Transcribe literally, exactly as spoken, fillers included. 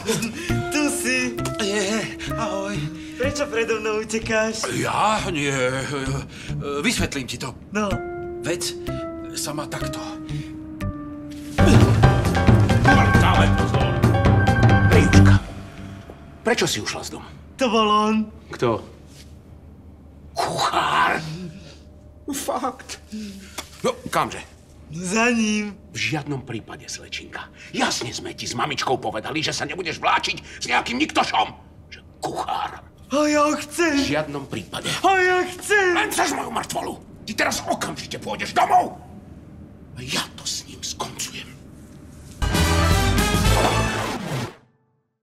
Tu si. Je, ahoj. Prečo predo mnou utekáš? Ja? Nie. Vysvetlím ti to. No. Vec sa má takto. Dávaj pozor. Príuška, prečo si ušla z domu? To bol on. Kto? Kuchár. Fakt. No, kamže? Za ním. V žiadnom prípade, slečinka. Jasne sme ti s mamičkou povedali, že sa nebudeš vláčiť s nejakým niktošom. Že kuchár. A ja V chcem. žiadnom prípade. A ja chcem. Len chceš moju mŕtvolu. Ty teraz okamžite pôjdeš domov. A ja to